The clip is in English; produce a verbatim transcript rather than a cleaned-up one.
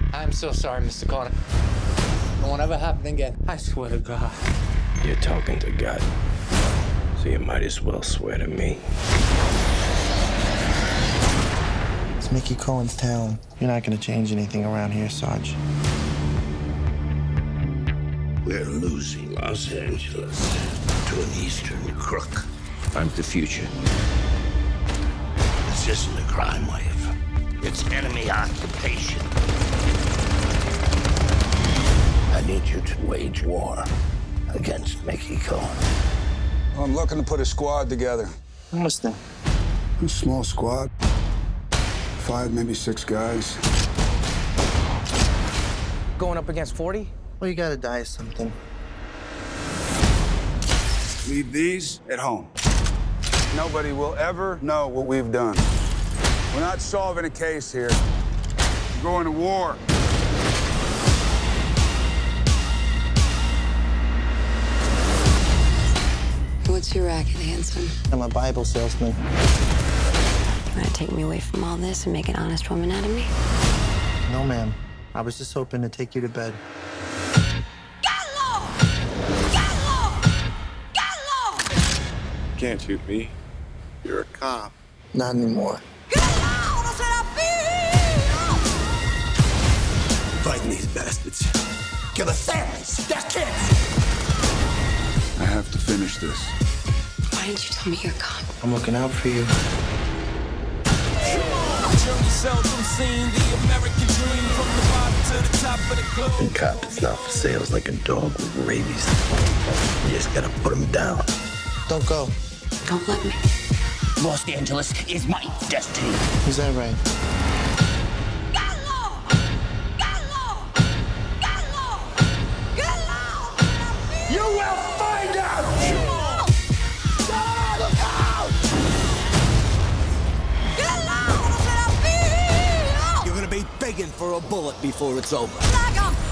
I'm so sorry, Mister Connor. It won't ever happen again. I swear to God. You're talking to God, so you might as well swear to me. It's Mickey Cohen's town. You're not gonna change anything around here, Sarge. We're losing Los Angeles to an Eastern crook. I'm the future. This isn't a crime wave. It's enemy occupation. I need you to wage war against Mickey Cohen. I'm looking to put a squad together. What's that? A small squad. Five, maybe six guys. Going up against forty? Well, you gotta die of something. Leave these at home. Nobody will ever know what we've done. We're not solving a case here. We're going to war. What's your racket, handsome? I'm a Bible salesman. You want to take me away from all this and make an honest woman out of me? No, ma'am. I was just hoping to take you to bed. Gallo! Gallo! Gallo! Can't shoot me. You're a cop. Not anymore. Fighting these bastards. Kill the families. Their kids. I have to finish this. Why didn't you tell me you're a cop? I'm looking out for you. And cop is not for sale. It's like a dog with rabies. You just gotta put him down. Don't go. Don't let me. Los Angeles is my destiny. Is that right? Gallo! Gallo! Gallo! Gallo! You will find out! Gallo! You're gonna be begging for a bullet before it's over. Like a